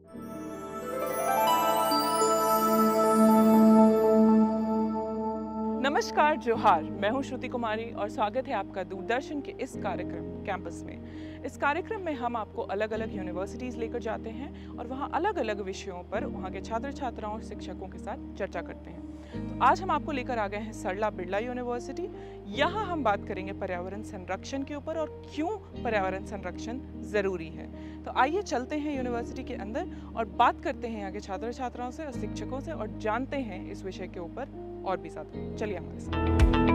नमस्कार, जोहार। मैं हूं श्रुति कुमारी और स्वागत है आपका दूरदर्शन के इस कार्यक्रम कैंपस में। इस कार्यक्रम में हम आपको अलग अलग यूनिवर्सिटीज़ लेकर जाते हैं और वहां अलग अलग विषयों पर वहां के छात्र छात्राओं और शिक्षकों के साथ चर्चा करते हैं। तो आज हम आपको लेकर आ गए हैं सरला बिरला यूनिवर्सिटी। यहाँ हम बात करेंगे पर्यावरण संरक्षण के ऊपर और क्यों पर्यावरण संरक्षण ज़रूरी है। तो आइए चलते हैं यूनिवर्सिटी के अंदर और बात करते हैं यहाँ के छात्र छात्राओं से और शिक्षकों से और जानते हैं इस विषय के ऊपर और भी साथ। चलिए हमारे साथ।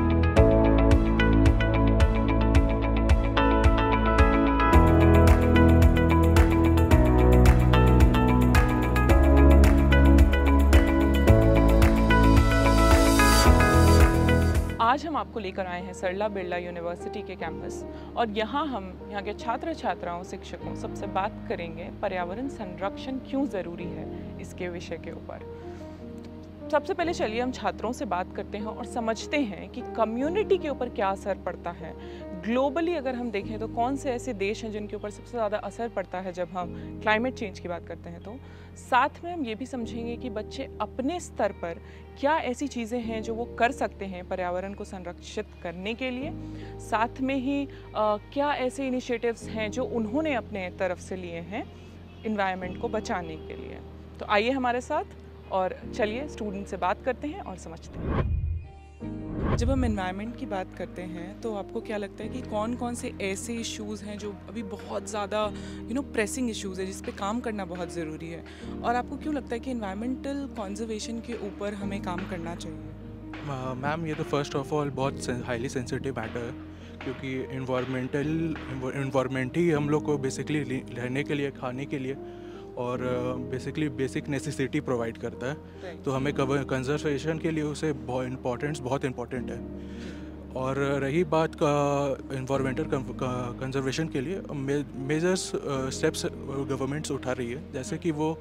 आज हम आपको लेकर आए हैं सरला बिरला यूनिवर्सिटी के कैंपस और यहाँ हम यहाँ के छात्र छात्राओं शिक्षकों सबसे बात करेंगे पर्यावरण संरक्षण क्यों ज़रूरी है इसके विषय के ऊपर। सबसे पहले चलिए हम छात्रों से बात करते हैं और समझते हैं कि कम्युनिटी के ऊपर क्या असर पड़ता है। ग्लोबली अगर हम देखें तो कौन से ऐसे देश हैं जिनके ऊपर सबसे ज़्यादा असर पड़ता है जब हम क्लाइमेट चेंज की बात करते हैं। तो साथ में हम ये भी समझेंगे कि बच्चे अपने स्तर पर क्या ऐसी चीज़ें हैं जो वो कर सकते हैं पर्यावरण को संरक्षित करने के लिए। साथ में ही क्या ऐसे इनिशिएटिव्स हैं जो उन्होंने अपने तरफ से लिए हैं इन्वायरमेंट को बचाने के लिए। तो आइए हमारे साथ और चलिए स्टूडेंट से बात करते हैं और समझते हैं। जब हम एनवायरनमेंट की बात करते हैं तो आपको क्या लगता है कि कौन कौन से ऐसे इश्यूज़ हैं जो अभी बहुत ज़्यादा प्रेसिंग इश्यूज़ है जिस पे काम करना बहुत ज़रूरी है, और आपको क्यों लगता है कि एनवायरमेंटल कंजर्वेशन के ऊपर हमें काम करना चाहिए? मैम, ये तो फर्स्ट ऑफ ऑल बहुत हाईली सेंसिटिव मैटर है, क्योंकि इन्वायरमेंट ही हम लोग को बेसिकली रहने के लिए, खाने के लिए और बेसिकली बेसिक नेसेसिटी प्रोवाइड करता है। तो हमें कंजर्वेशन के लिए उसे बहुत इम्पोर्टेंट है। और रही बात का इन्वायरमेंटल कंजर्वेशन के लिए मेजर्स स्टेप्स गवर्नमेंट्स उठा रही है, जैसे कि वो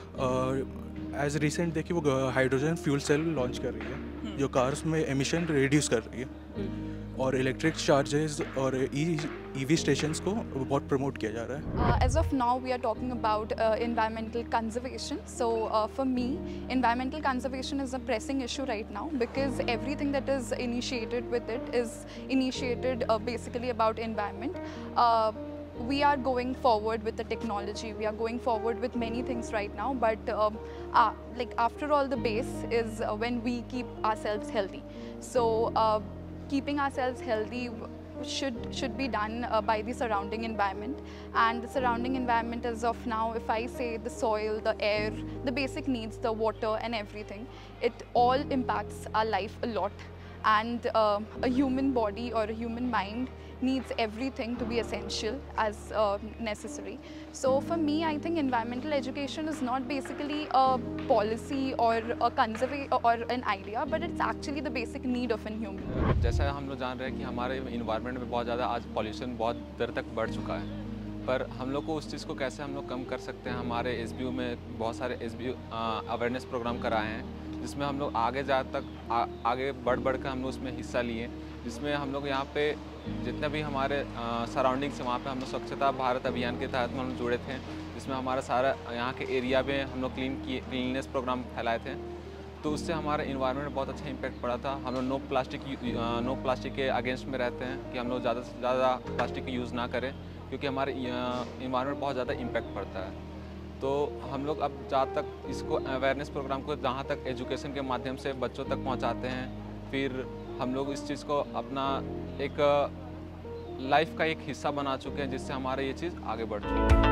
एज रिसेंट देखिए वो हाइड्रोजन फ्यूल सेल लॉन्च कर रही है जो कार्स में एमिशन रिड्यूस कर रही है, और इलेक्ट्रिक चार्जेस और ईवी स्टेशंस को बहुत प्रमोट किया जा रहा है। As of now we are talking about environmental conservation. So for me, environmental conservation is a pressing issue right now because everything that is initiated with it is initiated basically about environment. We are going forward with the technology, we are going forward with many things right now, but like after all the base is when we keep ourselves healthy. So keeping ourselves healthy should be done by the surrounding environment, and the surrounding environment as of now, if I say the soil, the air, the basic needs, the water and everything, it all impacts our life a lot, and a human body or a human mind needs everything to be essential as necessary. So for me, I think environmental education is not basically a policy or a conservation or an idea, but it's actually the basic need of a human. जैसा हम लोग जान रहे हैं कि हमारे environment में बहुत ज़्यादा आज पॉल्यूशन बहुत देर तक बढ़ चुका है, पर हम लोग को उस चीज़ को कैसे हम लोग कम कर सकते हैं। हमारे एसबीयू में बहुत सारे एसबीयू अवेयरनेस प्रोग्राम कराए हैं, जिसमें हम लोग आगे आगे बढ़ कर हम लोग उसमें हिस्सा लिए, जिसमें हम लोग यहाँ पे जितने भी हमारे सराउंडिंग्स हैं वहाँ पे हम लोग स्वच्छता भारत अभियान के तहत हम लोग जुड़े थे, जिसमें हमारा सारा यहाँ के एरिया में हम लोग क्लीननेस प्रोग्राम फैलाए थे। तो उससे हमारे इन्वायरमेंट में बहुत अच्छा इम्पैक्ट पड़ा था। हम लोग नो प्लास्टिक के अगेंस्ट में रहते हैं कि हम लोग ज़्यादा से ज़्यादा प्लास्टिक का यूज़ ना करें, क्योंकि हमारे इन्वायरमेंट बहुत ज़्यादा इम्पैक्ट पड़ता है। तो हम लोग अब जहाँ तक इसको अवेयरनेस प्रोग्राम को जहाँ तक एजुकेशन के माध्यम से बच्चों तक पहुँचाते हैं, फिर हम लोग इस चीज़ को अपना एक लाइफ का एक हिस्सा बना चुके हैं, जिससे हमारा ये चीज़ आगे बढ़ चुकी है।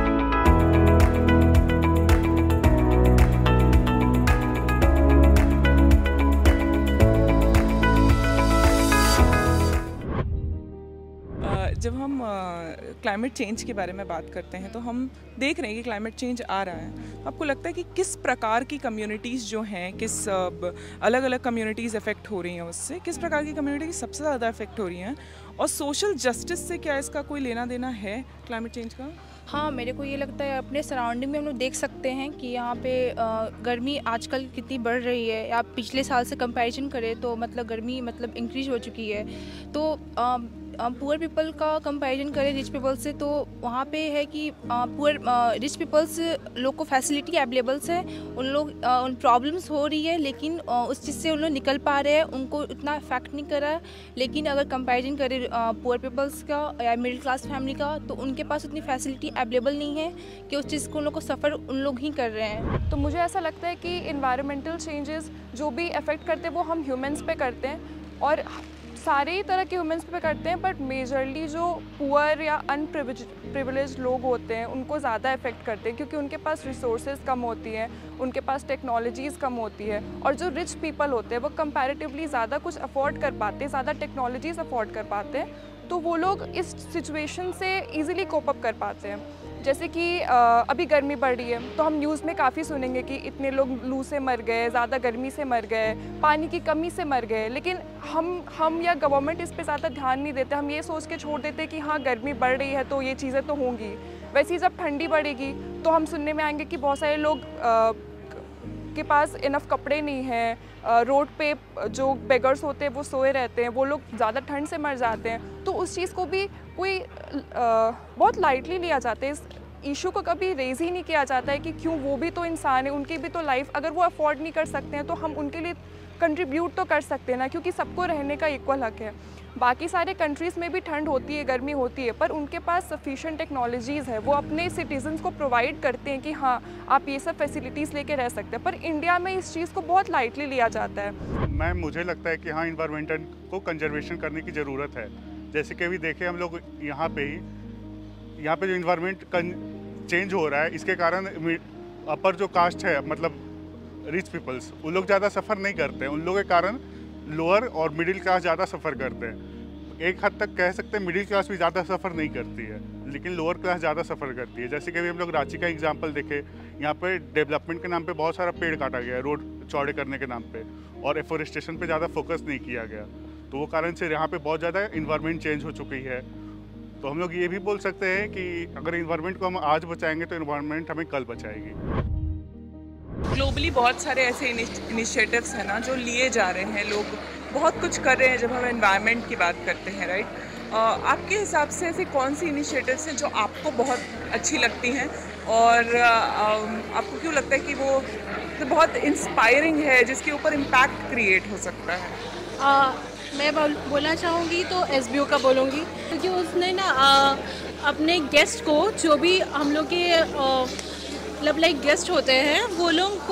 जब हम क्लाइमेट चेंज के बारे में बात करते हैं तो हम देख रहे हैं कि क्लाइमेट चेंज आ रहा है। आपको लगता है कि किस प्रकार की कम्युनिटीज़ जो हैं, किस अलग अलग कम्युनिटीज़ अफेक्ट हो रही हैं उससे, किस प्रकार की कम्युनिटीज़ सबसे ज़्यादा अफेक्ट हो रही हैं, और सोशल जस्टिस से क्या इसका कोई लेना देना है क्लाइमेट चेंज का? हाँ, मेरे को ये लगता है अपने सराउंडिंग में हम लोग देख सकते हैं कि यहाँ पे गर्मी आजकल कितनी बढ़ रही है। आप पिछले साल से कंपैरिजन करें तो मतलब गर्मी मतलब इंक्रीज हो चुकी है। तो पुअर पीपल का कंपैरिजन करें रिच पीपल से, तो वहाँ पे है कि रिच पीपल्स लोग को फैसिलिटी अवेलेबल्स है, उन लोग उन प्रॉब्लम्स हो रही है लेकिन उस चीज़ से उन लोग निकल पा रहे हैं, उनको इतना इफेक्ट नहीं कर रहा है। लेकिन अगर कंपैरिजन करें पुअर पीपल्स का या मिडिल क्लास फैमिली का, तो उनके पास उतनी फैसिलिटी अवेलेबल नहीं है कि उस चीज़ को उन लोग को सफ़र उन लोग ही कर रहे हैं। तो मुझे ऐसा लगता है कि इन्वायरमेंटल चेंजेस जो भी अफेक्ट करते हैं वो हम ह्यूमंस पे करते हैं और सारे ही तरह के ह्यूमंस पे करते हैं, बट मेजरली जो पुअर या अनप्रिविलेज्ड लोग होते हैं उनको ज़्यादा इफेक्ट करते हैं, क्योंकि उनके पास रिसोर्सेज कम होती हैं, उनके पास टेक्नोलॉजीज़ कम होती है, और जो रिच पीपल होते हैं वो कंपैरेटिवली ज़्यादा कुछ अफोर्ड कर पाते हैं, ज़्यादा टेक्नोलॉजीज़ अफोर्ड कर पाते हैं, तो वो लोग इस सिचुएशन से ईज़िली कोप अप कर पाते हैं। जैसे कि अभी गर्मी बढ़ रही है तो हम न्यूज़ में काफ़ी सुनेंगे कि इतने लोग लू से मर गए, ज़्यादा गर्मी से मर गए, पानी की कमी से मर गए, लेकिन हम या गवर्नमेंट इस पे ज़्यादा ध्यान नहीं देते। हम ये सोच के छोड़ देते कि हाँ गर्मी बढ़ रही है तो ये चीज़ें तो होंगी। वैसे ही जब ठंडी बढ़ेगी तो हम सुनने में आएंगे कि बहुत सारे लोग के पास इनफ कपड़े नहीं हैं, रोड पे जो बेगर्स होते हैं वो सोए रहते हैं, वो लोग ज़्यादा ठंड से मर जाते हैं। तो उस चीज़ को भी कोई बहुत लाइटली लिया जाता है, इस इशू को कभी रेज ही नहीं किया जाता है कि क्यों, वो भी तो इंसान है, उनकी भी तो लाइफ, अगर वो अफोर्ड नहीं कर सकते हैं तो हम उनके लिए कंट्रीब्यूट तो कर सकते हैं ना, क्योंकि सबको रहने का इक्वल हक है। बाकी सारे कंट्रीज़ में भी ठंड होती है, गर्मी होती है, पर उनके पास सफिशिएंट टेक्नोलॉजीज़ है, वो अपने सिटीजन्स को प्रोवाइड करते हैं कि हाँ आप ये सब फैसिलिटीज़ लेके रह सकते हैं। पर इंडिया में इस चीज़ को बहुत लाइटली लिया जाता है। मुझे लगता है कि हाँ इन्वायरमेंटल को कंजर्वेशन करने की ज़रूरत है। जैसे कि अभी देखें हम लोग यहाँ पे जो इन्वायरमेंट चेंज हो रहा है, इसके कारण अपर जो कास्ट है, मतलब रिच पीपल्स, उन लोग ज़्यादा सफ़र नहीं करते हैं, उन लोगों के कारण लोअर और मिडिल क्लास ज़्यादा सफ़र करते हैं। एक हद तक कह सकते हैं मिडिल क्लास भी ज़्यादा सफ़र नहीं करती है, लेकिन लोअर क्लास ज़्यादा सफ़र करती है। जैसे कि अभी हम लोग रांची का एग्जांपल देखें, यहाँ पे डेवलपमेंट के नाम पे बहुत सारा पेड़ काटा गया है, रोड चौड़े करने के नाम पे, और एफोरेस्टेशन पे ज़्यादा फोकस नहीं किया गया, तो वो कारण से यहाँ पे बहुत ज़्यादा इन्वायरमेंट चेंज हो चुकी है। तो हम लोग ये भी बोल सकते हैं कि अगर इन्वायरमेंट को हम आज बचाएंगे तो इन्वायरमेंट हमें कल बचाएगी। ग्लोबली बहुत सारे ऐसे इनिशिएटिव्स हैं ना जो लिए जा रहे हैं, लोग बहुत कुछ कर रहे हैं जब हम एनवायरनमेंट की बात करते हैं, राइट। आपके हिसाब से ऐसी कौन सी इनिशिएटिव्स हैं जो आपको बहुत अच्छी लगती हैं और आपको क्यों लगता है कि वो तो बहुत इंस्पायरिंग है, जिसके ऊपर इम्पैक्ट क्रिएट हो सकता है? मैं बोलना चाहूँगी तो SBO का बोलूँगी, क्योंकि उसने ना अपने गेस्ट को, जो भी हम लोग के मतलब लाइक गेस्ट होते हैं, वो लोग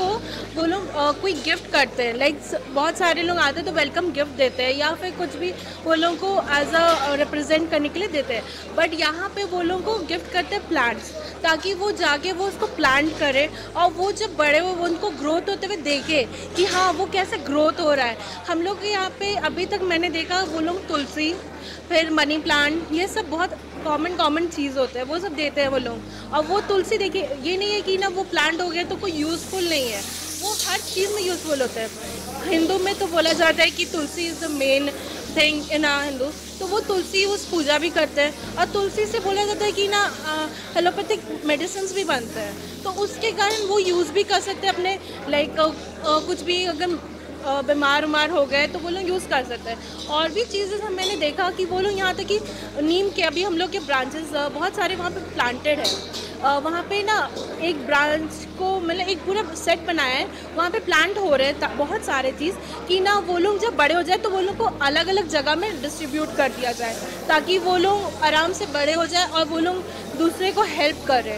कोई गिफ्ट करते हैं, लाइक बहुत सारे लोग आते हैं तो वेलकम गिफ्ट देते हैं या फिर कुछ भी वो लोगों को एज अ रिप्रेजेंट करने के लिए देते हैं। बट यहाँ पे वो लोगों को गिफ्ट करते हैं प्लांट्स, ताकि वो जाके वो उसको प्लांट करे और वो जब बड़े हो वो उनको ग्रोथ होते हुए देखे कि हाँ वो कैसे ग्रोथ हो रहा है। हम लोग के यहाँ पे अभी तक मैंने देखा वो लोग तुलसी, फिर मनी प्लांट, ये सब बहुत कॉमन चीज़ होते हैं, वो सब देते हैं वो लोग। और वो तुलसी देखिए, ये नहीं है कि ना वो प्लांट हो गया तो कोई यूज़फुल नहीं है, वो हर चीज़ में यूज़फुल होता है। हिंदू में तो बोला जाता है कि tulsi is the main thing in a Hindu, तो वो तुलसी उस पूजा भी करते हैं। और तुलसी से बोला जाता है कि ना एलोपैथिक मेडिसिन भी बनते हैं, तो उसके कारण वो यूज़ भी कर सकते हैं अपने लाइक कुछ भी अगर बीमार हो गए तो वो लोग यूज़ कर सकते हैं। और भी चीज़ें मैंने देखा कि वो लोग यहाँ तक कि नीम के अभी हम लोग के ब्रांचेस बहुत सारे वहाँ पे प्लांटेड है, वहाँ पे ना एक ब्रांच को मतलब एक पूरा सेट बनाया है, वहाँ पे प्लांट हो रहे हैं बहुत सारे चीज़ कि ना वो लोग जब बड़े हो जाए तो वो लोग को अलग अलग जगह में डिस्ट्रीब्यूट कर दिया जाए, ताकि वो लोग आराम से बड़े हो जाए और वो लोग दूसरे को हेल्प करें।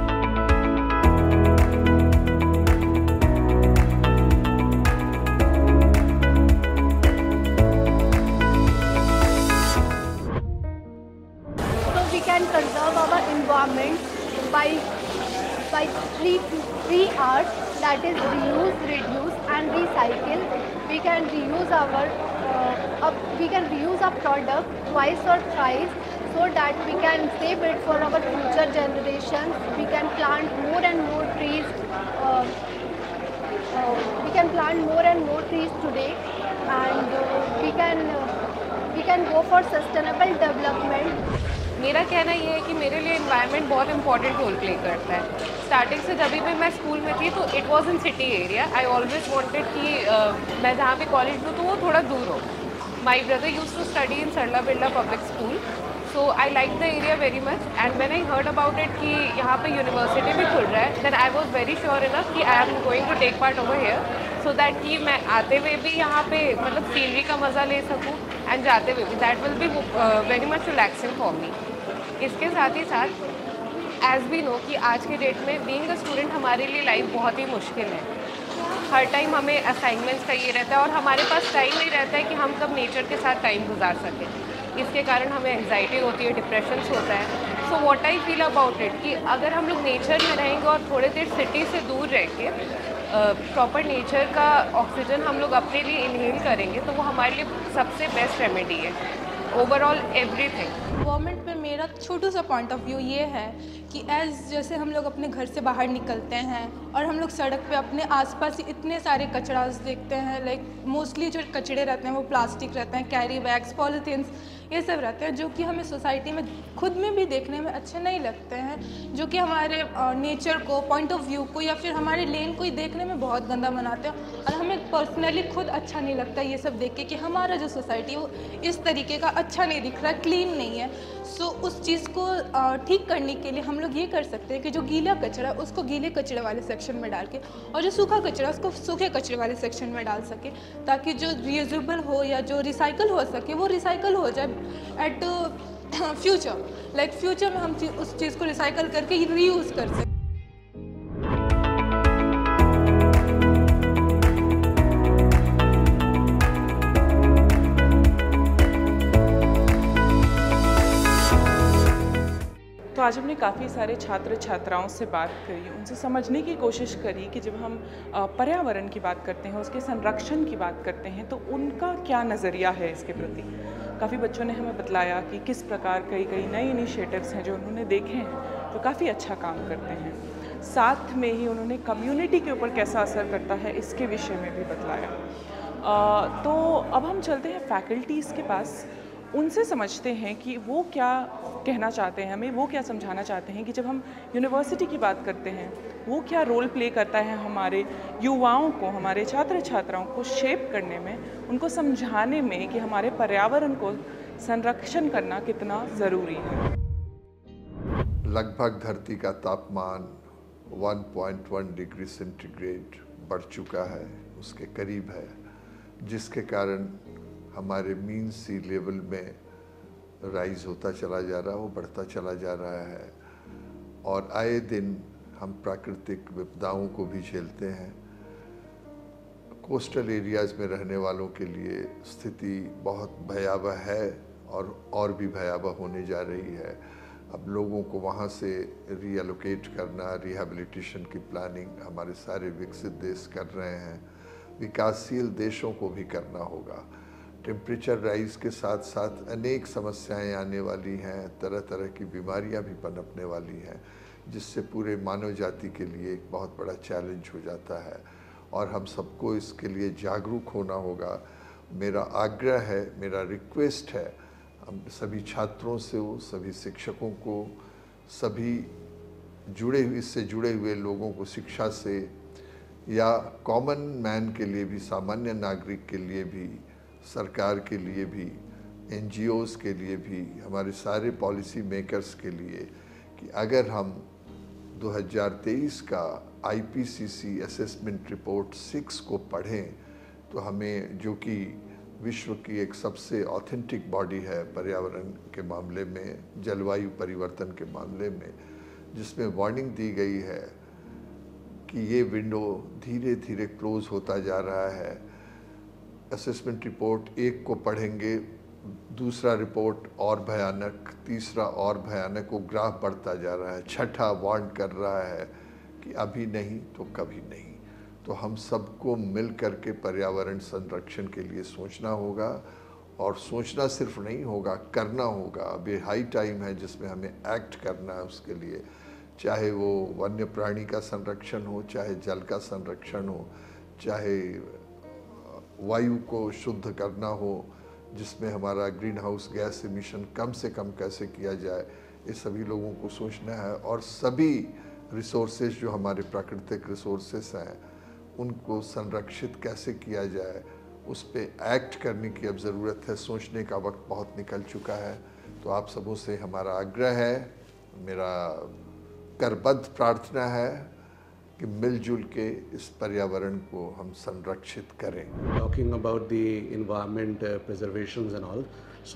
Conserve our environment by three R's, that is reuse, reduce and recycle. We can reuse our product twice or thrice so that we can save it for our future generations. We can plant more and more trees. We can plant more and more trees today, and we can go for sustainable development. मेरा कहना ये है कि मेरे लिए environment बहुत important role play करता है। स्टार्टिंग से जब भी मैं स्कूल में थी तो it was in city area, I always wanted कि मैं जहाँ पे कॉलेज हूँ तो वो थोड़ा दूर हो। My brother used to study in Sarla Birla Public School. So I liked the area very much, and when I heard about it कि यहाँ पे यूनिवर्सिटी भी खुल रहा है, then I was very sure enough कि I am going to take part over here, so that कि मैं आते हुए भी यहाँ पे मतलब सीनरी का मज़ा ले सकूँ, and जाते हुए भी that will be very much relaxing for me. इसके साथ ही साथ as we know कि आज के डेट में being a student हमारे लिए लाइफ बहुत ही मुश्किल है. हर टाइम हमें असाइनमेंट्स का ये रहता है और हमारे पास टाइम नहीं रहता है कि हम कब नेचर के साथ टाइम गुजार सकें. इसके कारण हमें एंग्जाइटी होती है, डिप्रेशन होता है. So what I feel about it कि अगर हम लोग नेचर में रहेंगे और थोड़े देर सिटी से दूर रह के प्रॉपर नेचर का ऑक्सीजन हम लोग अपने लिए इनहेल करेंगे तो वो हमारे लिए सबसे बेस्ट रेमेडी है ओवरऑल एवरीथिंग. गवर्नमेंट पे मेरा छोटू सा पॉइंट ऑफ व्यू ये है कि जैसे हम लोग अपने घर से बाहर निकलते हैं और हम लोग सड़क पे अपने आसपास ही इतने सारे कचरा देखते हैं, लाइक मोस्टली जो कचड़े रहते हैं वो प्लास्टिक रहते हैं, कैरी बैग्स, पॉलीथीन्स, ये सब रहते हैं जो कि हमें सोसाइटी में खुद में भी देखने में अच्छे नहीं लगते हैं, जो कि हमारे नेचर को, पॉइंट ऑफ व्यू को या फिर हमारे लेन को ही देखने में बहुत गंदा बनाते हैं. और हमें पर्सनली खुद अच्छा नहीं लगता ये सब देख के कि हमारा जो सोसाइटी है वो इस तरीके का अच्छा नहीं दिख रहा, क्लीन नहीं है. सो उस चीज़ को ठीक करने के लिए हम लोग ये कर सकते हैं कि जो गीला कचरा है उसको गीले कचरे वाले सेक्शन में डाल के और जो सूखा कचरा उसको सूखे कचरे वाले सेक्शन में डाल सके, ताकि जो रीयूजेबल हो या जो रिसाइकल हो सके वो रिसाइकल हो जाए एट फ्यूचर. लाइक फ्यूचर में हम उस चीज़ को रिसाइकल करके रीयूज़ कर सकें. तो आज हमने काफ़ी सारे छात्र छात्राओं से बात करी, उनसे समझने की कोशिश करी कि जब हम पर्यावरण की बात करते हैं, उसके संरक्षण की बात करते हैं तो उनका क्या नज़रिया है इसके प्रति. काफ़ी बच्चों ने हमें बतलाया कि किस प्रकार कई नए इनिशिएटिव्स हैं जो उन्होंने देखे हैं जो काफ़ी अच्छा काम करते हैं. साथ में ही उन्होंने कम्युनिटी के ऊपर कैसा असर करता है इसके विषय में भी बतलाया. तो अब हम चलते हैं फैकल्टीज़ के पास, उनसे समझते हैं कि वो क्या कहना चाहते हैं, हमें वो क्या समझाना चाहते हैं कि जब हम यूनिवर्सिटी की बात करते हैं वो क्या रोल प्ले करता है हमारे युवाओं को, हमारे छात्र छात्राओं को शेप करने में, उनको समझाने में कि हमारे पर्यावरण को संरक्षण करना कितना ज़रूरी है. लगभग धरती का तापमान 1.1 डिग्री सेंटीग्रेड बढ़ चुका है, उसके करीब है, जिसके कारण हमारे मीन सी लेवल में राइज होता चला जा रहा है, वो बढ़ता चला जा रहा है. और आए दिन हम प्राकृतिक विपदाओं को भी झेलते हैं. कोस्टल एरियाज़ में रहने वालों के लिए स्थिति बहुत भयावह है और भी भयावह होने जा रही है. अब लोगों को वहाँ से रीएलोकेट करना, रिहैबिलिटेशन की प्लानिंग हमारे सारे विकसित देश कर रहे हैं, विकासशील देशों को भी करना होगा. टेम्परेचर राइज के साथ साथ अनेक समस्याएं आने वाली हैं, तरह तरह की बीमारियां भी पनपने वाली हैं, जिससे पूरे मानव जाति के लिए एक बहुत बड़ा चैलेंज हो जाता है और हम सबको इसके लिए जागरूक होना होगा. मेरा आग्रह है, मेरा रिक्वेस्ट है हम सभी छात्रों से, सभी शिक्षकों को, सभी इससे जुड़े हुए लोगों को, शिक्षा से या कॉमन मैन के लिए भी, सामान्य नागरिक के लिए भी, सरकार के लिए भी, NGOs के लिए भी, हमारे सारे पॉलिसी मेकर्स के लिए कि अगर हम 2023 का IPCC असेसमेंट रिपोर्ट 6 को पढ़ें तो हमें, जो कि विश्व की एक सबसे ऑथेंटिक बॉडी है पर्यावरण के मामले में, जलवायु परिवर्तन के मामले में, जिसमें वार्निंग दी गई है कि ये विंडो धीरे धीरे क्लोज होता जा रहा है. असेसमेंट रिपोर्ट 1 को पढ़ेंगे, दूसरा रिपोर्ट और भयानक, तीसरा और भयानक, वो ग्राफ बढ़ता जा रहा है. छठा वार्न कर रहा है कि अभी नहीं तो कभी नहीं. तो हम सबको मिल करके पर्यावरण संरक्षण के लिए सोचना होगा, और सोचना सिर्फ नहीं होगा, करना होगा. अभी हाई टाइम है जिसमें हमें एक्ट करना है उसके लिए, चाहे वो वन्य प्राणी का संरक्षण हो, चाहे जल का संरक्षण हो, चाहे वायु को शुद्ध करना हो, जिसमें हमारा ग्रीन हाउस गैस एमिशन कम से कम कैसे किया जाए, ये सभी लोगों को सोचना है. और सभी रिसोर्सेज जो हमारे प्राकृतिक रिसोर्सेस हैं उनको संरक्षित कैसे किया जाए उस पर एक्ट करने की अब ज़रूरत है। सोचने का वक्त बहुत निकल चुका है। तो आप सबों से हमारा आग्रह है, मेरा करबद्ध प्रार्थना है कि मिलजुल के इस पर्यावरण को हम संरक्षित करें। Talking about the environment preservations and all,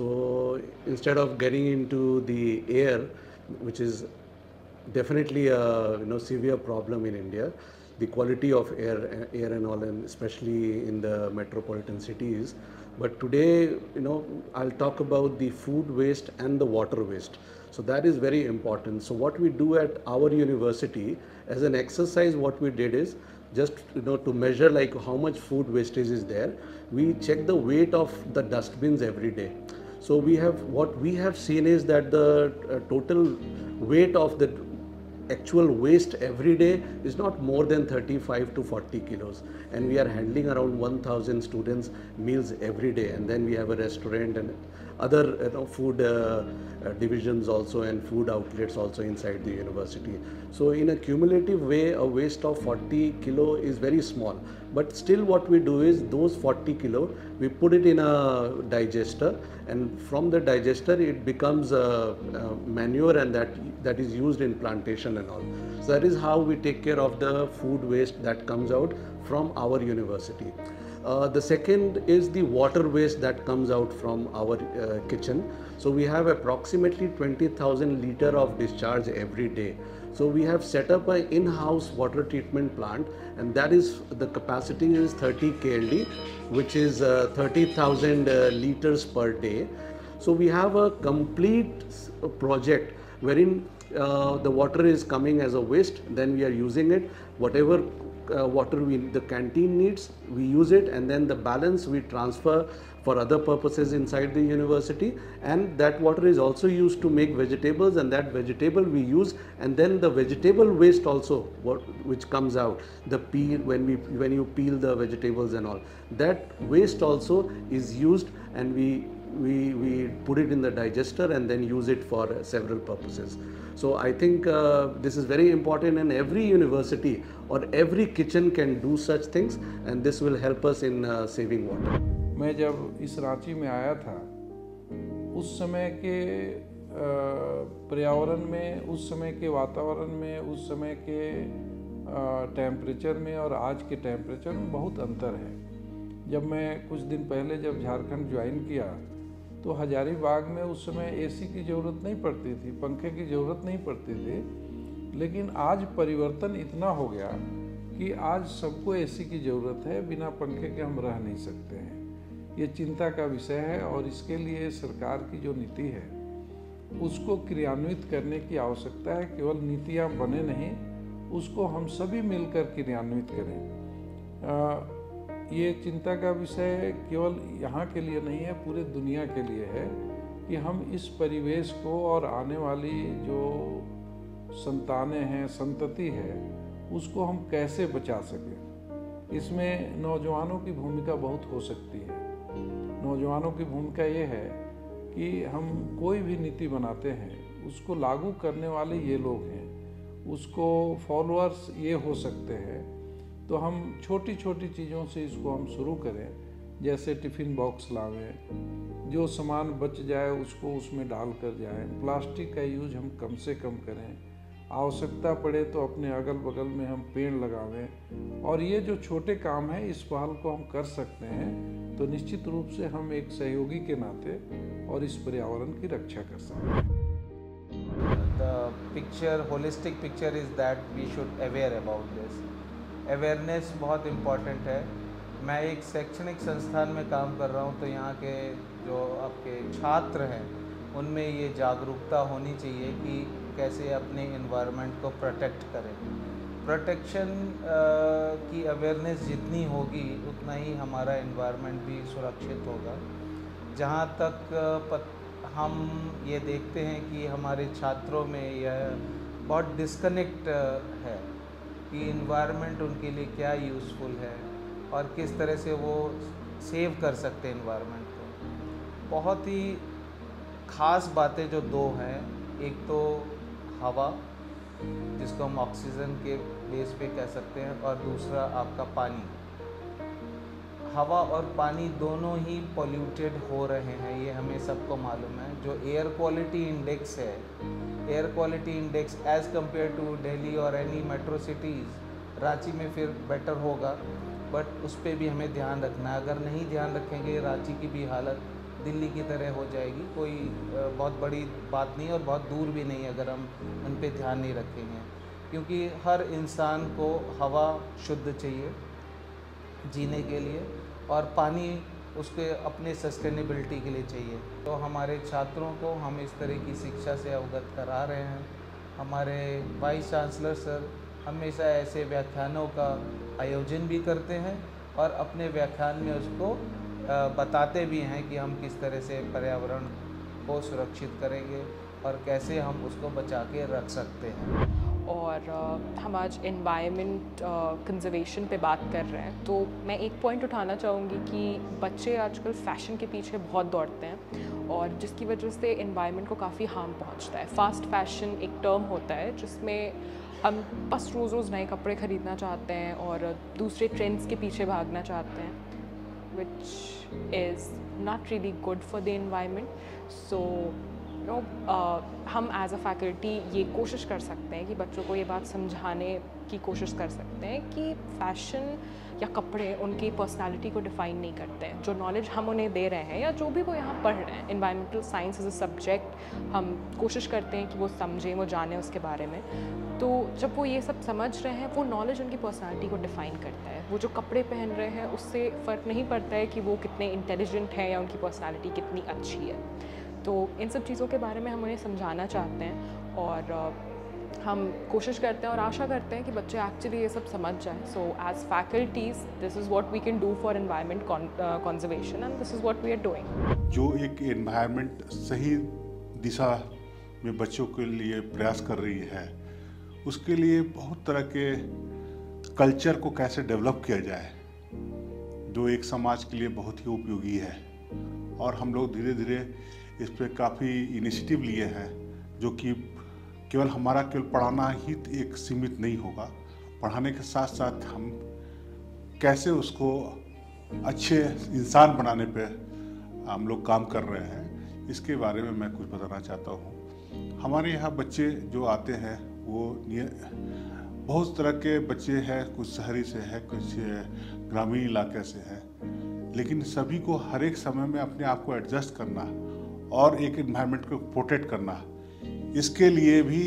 so instead of getting into the air, which is definitely a severe problem in India, the quality of air and all, and especially in the metropolitan cities. But today, I'll talk about the food waste and the water waste. So that is very important. So what we do at our university as an exercise, what we did is just to measure like how much food wastage is there. We check the weight of the dustbins every day. So what we have seen is that the total weight of the actual waste every day is not more than 35 to 40 kilos, and we are handling around 1,000 students meals every day, and then we have a restaurant and other food divisions also, and food outlets also inside the university. So in a cumulative way, a waste of 40 kilo is very small, but still what we do is those 40 kilo we put it in a digester, and from the digester it becomes a manure, and that is used in plantation and all. So that is how we take care of the food waste that comes out from our university. The second is the water waste that comes out from our kitchen. So we have approximately 20,000 liter of discharge every day. So we have set up an in-house water treatment plant, and that is, the capacity is 30 KLD, which is 30,000 liters per day. So we have a complete project wherein the water is coming as a waste, then we are using it, whatever water the canteen needs, we use it, and then the balance we transfer for other purposes inside the university, and that water is also used to make vegetables, and that vegetable we use, and then the vegetable waste also which comes out, the peel, when you peel the vegetables and all, that waste also is used, and we put it in the digester and then use it for several purposes. So I think this is very important, and every university or every kitchen can do such things, and this will help us in saving water. मैं जब इस रांची में आया था, उस समय के पर्यावरण में, उस समय के वातावरण में, उस समय के टेम्परेचर में और आज के टेम्परेचर में बहुत अंतर है। जब मैं कुछ दिन पहले जब झारखंड ज्वाइन किया तो हजारीबाग में उस समय एसी की ज़रूरत नहीं पड़ती थी, पंखे की ज़रूरत नहीं पड़ती थी, लेकिन आज परिवर्तन इतना हो गया कि आज सबको एसी की ज़रूरत है, बिना पंखे के हम रह नहीं सकते हैं। ये चिंता का विषय है, और इसके लिए सरकार की जो नीति है उसको क्रियान्वित करने की आवश्यकता है। केवल नीतियाँ बने नहीं, उसको हम सभी मिलकर क्रियान्वित करें। ये चिंता का विषय केवल यहाँ के लिए नहीं है, पूरे दुनिया के लिए है कि हम इस परिवेश को और आने वाली जो संतानें हैं, संतति है, उसको हम कैसे बचा सकें। इसमें नौजवानों की भूमिका बहुत हो सकती है। नौजवानों की भूमिका ये है कि हम कोई भी नीति बनाते हैं, उसको लागू करने वाले ये लोग हैं, उसको फॉलोअर्स ये हो सकते हैं। तो हम छोटी छोटी चीज़ों से इसको हम शुरू करें, जैसे टिफ़िन बॉक्स लावें, जो सामान बच जाए उसको उसमें डाल कर जाएँ, प्लास्टिक का यूज हम कम से कम करें, आवश्यकता पड़े तो अपने अगल बगल में हम पेड़ लगावें, और ये जो छोटे काम हैं इस पहल को हम कर सकते हैं, तो निश्चित रूप से हम एक सहयोगी के नाते और इस पर्यावरण की रक्षा कर सकते हैं। The picture, holistic picture is that we should aware about this. Awareness बहुत इम्पॉर्टेंट है। मैं एक शैक्षणिक संस्थान में काम कर रहा हूँ, तो यहाँ के जो आपके छात्र हैं उनमें ये जागरूकता होनी चाहिए कि कैसे अपने एनवायरनमेंट को प्रोटेक्ट करें। प्रोटेक्शन की अवेयरनेस जितनी होगी उतना ही हमारा एनवायरनमेंट भी सुरक्षित होगा। जहाँ तक हम ये देखते हैं कि हमारे छात्रों में यह बहुत डिस्कनेक्ट है कि इन्वायरमेंट उनके लिए क्या यूज़फुल है और किस तरह से वो सेव कर सकते हैं इन्वायरमेंट को। बहुत ही ख़ास बातें जो दो हैं, एक तो हवा जिसको हम ऑक्सीजन के बेस पे कह सकते हैं, और दूसरा आपका पानी। हवा और पानी दोनों ही पॉल्यूटेड हो रहे हैं, ये हमें सबको मालूम है। जो एयर क्वालिटी इंडेक्स है, air quality index as compare to Delhi और एनी मेट्रो सिटीज़, रांची में फिर बेटर होगा, बट उस पर भी हमें ध्यान रखना है। अगर नहीं ध्यान रखेंगे रांची की भी हालत दिल्ली की तरह हो जाएगी। कोई बहुत बड़ी बात नहीं और बहुत दूर भी नहीं अगर हम उन पर ध्यान नहीं रखेंगे, क्योंकि हर इंसान को हवा शुद्ध चाहिए जीने के लिए और पानी उसके अपने सस्टेनेबिलिटी के लिए चाहिए। तो हमारे छात्रों को हम इस तरह की शिक्षा से अवगत करा रहे हैं। हमारे वाइस चांसलर सर हमेशा ऐसे व्याख्यानों का आयोजन भी करते हैं और अपने व्याख्यान में उसको बताते भी हैं कि हम किस तरह से पर्यावरण को सुरक्षित करेंगे और कैसे हम उसको बचा के रख सकते हैं। और हम आज एनवायरनमेंट कंजर्वेशन पे बात कर रहे हैं, तो मैं एक पॉइंट उठाना चाहूँगी कि बच्चे आजकल फ़ैशन के पीछे बहुत दौड़ते हैं और जिसकी वजह से एनवायरनमेंट को काफ़ी हार्म पहुँचता है। फास्ट फैशन एक टर्म होता है जिसमें हम बस रोज़ रोज़ नए कपड़े ख़रीदना चाहते हैं और दूसरे ट्रेंड्स के पीछे भागना चाहते हैं, which is not really good for the environment. So हम एज अ फैकल्टी ये कोशिश कर सकते हैं कि बच्चों को ये बात समझाने की कोशिश कर सकते हैं कि फ़ैशन या कपड़े उनकी पर्सनालिटी को डिफ़ाइन नहीं करते हैं। जो नॉलेज हम उन्हें दे रहे हैं या जो भी वो यहाँ पढ़ रहे हैं, environmental science as a subject हम कोशिश करते हैं कि वो समझें, वो जानें उसके बारे में। तो जब वो ये सब समझ रहे हैं, वो नॉलेज उनकी पर्सनालिटी को डिफ़ाइन करता है। वो जो कपड़े पहन रहे हैं उससे फ़र्क नहीं पड़ता है कि वो कितने इंटेलिजेंट हैं या उनकी पर्सनालिटी कितनी अच्छी है। तो इन सब चीज़ों के बारे में हम उन्हें समझाना चाहते हैं और हम कोशिश करते हैं और आशा करते हैं कि बच्चे एक्चुअली ये सब समझ जाएं। So as faculties this is what we can do for environment conservation and this is what we are doing. जो एक एनवायरनमेंट सही दिशा में बच्चों के लिए प्रयास कर रही है, उसके लिए बहुत तरह के कल्चर को कैसे डेवलप किया जाए, जो एक समाज के लिए बहुत ही उपयोगी है। और हम लोग धीरे धीरे इस पर काफ़ी इनिशिएटिव लिए हैं, जो कि केवल हमारा केवल पढ़ाना ही एक सीमित नहीं होगा, पढ़ाने के साथ साथ हम कैसे उसको अच्छे इंसान बनाने पे हम लोग काम कर रहे हैं, इसके बारे में मैं कुछ बताना चाहता हूँ। हमारे यहाँ बच्चे जो आते हैं वो बहुत तरह के बच्चे हैं, कुछ शहरी से हैं, कुछ ग्रामीण इलाके से हैं, लेकिन सभी को हर एक समय में अपने आप को एडजस्ट करना और एक एनवायरनमेंट को प्रोटेक्ट करना, इसके लिए भी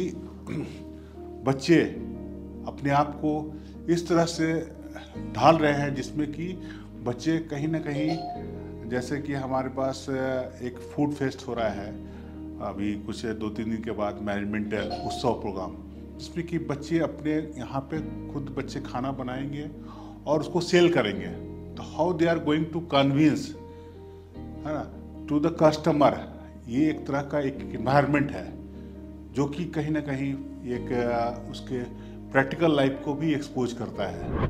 बच्चे अपने आप को इस तरह से ढाल रहे हैं जिसमें कि बच्चे कहीं ना कहीं, जैसे कि हमारे पास एक फूड फेस्ट हो रहा है अभी कुछ 2-3 दिन के बाद, मैनेजमेंट उत्सव प्रोग्राम, जिसमें कि बच्चे अपने यहाँ पे खुद बच्चे खाना बनाएंगे और उसको सेल करेंगे। तो how they are going to convince, है ना, टू द कस्टमर। ये एक तरह का एक एनवायरनमेंट है जो कि कहीं ना कहीं एक उसके प्रैक्टिकल लाइफ को भी एक्सपोज करता है।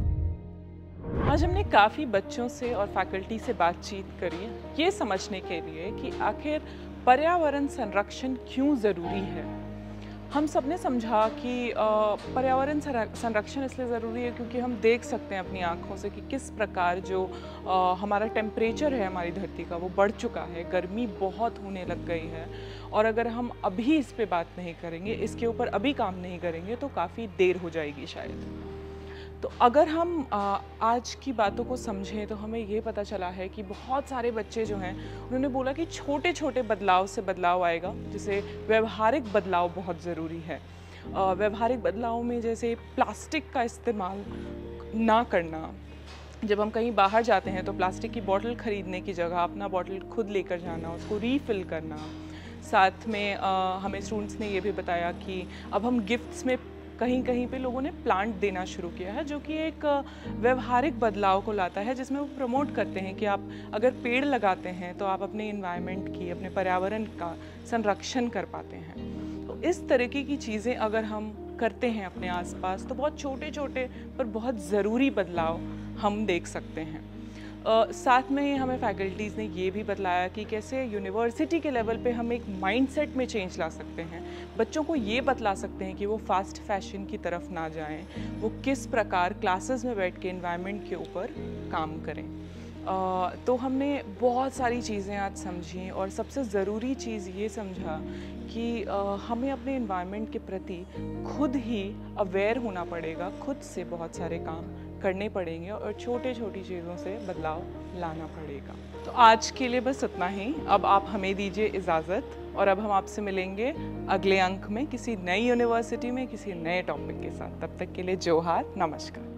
आज हमने काफ़ी बच्चों से और फैकल्टी से बातचीत करी ये समझने के लिए कि आखिर पर्यावरण संरक्षण क्यों ज़रूरी है। हम सब ने समझा कि पर्यावरण संरक्षण इसलिए ज़रूरी है क्योंकि हम देख सकते हैं अपनी आँखों से कि किस प्रकार जो हमारा टेम्परेचर है हमारी धरती का वो बढ़ चुका है, गर्मी बहुत होने लग गई है। और अगर हम अभी इस पे बात नहीं करेंगे, इसके ऊपर अभी काम नहीं करेंगे तो काफ़ी देर हो जाएगी शायद। तो अगर हम आज की बातों को समझें तो हमें ये पता चला है कि बहुत सारे बच्चे जो हैं उन्होंने बोला कि छोटे छोटे बदलाव से बदलाव आएगा, जैसे व्यवहारिक बदलाव बहुत ज़रूरी है। व्यवहारिक बदलाव में जैसे प्लास्टिक का इस्तेमाल ना करना, जब हम कहीं बाहर जाते हैं तो प्लास्टिक की बोतल ख़रीदने की जगह अपना बोतल खुद लेकर जाना, उसको रीफ़िल करना। साथ में हमें स्टूडेंट्स ने ये भी बताया कि अब हम गिफ्ट्स में कहीं कहीं पे लोगों ने प्लांट देना शुरू किया है, जो कि एक व्यवहारिक बदलाव को लाता है, जिसमें वो प्रमोट करते हैं कि आप अगर पेड़ लगाते हैं तो आप अपने एनवायरनमेंट की, अपने पर्यावरण का संरक्षण कर पाते हैं। तो इस तरीके की चीज़ें अगर हम करते हैं अपने आसपास तो बहुत छोटे छोटे पर बहुत ज़रूरी बदलाव हम देख सकते हैं। साथ में ही हमें फैकल्टीज़ ने ये भी बतलाया कि कैसे यूनिवर्सिटी के लेवल पे हम एक माइंडसेट में चेंज ला सकते हैं। बच्चों को ये बतला सकते हैं कि वो फास्ट फैशन की तरफ ना जाएं, वो किस प्रकार क्लासेस में बैठ के एनवायरनमेंट के ऊपर काम करें। तो हमने बहुत सारी चीज़ें आज समझी और सबसे ज़रूरी चीज़ ये समझा कि हमें अपने एनवायरनमेंट के प्रति खुद ही अवेयर होना पड़ेगा, खुद से बहुत सारे काम करने पड़ेंगे और छोटी छोटी चीज़ों से बदलाव लाना पड़ेगा। तो आज के लिए बस इतना ही। अब आप हमें दीजिए इजाज़त और अब हम आपसे मिलेंगे अगले अंक में किसी नई यूनिवर्सिटी में किसी नए टॉपिक के साथ। तब तक के लिए जोहार, नमस्कार।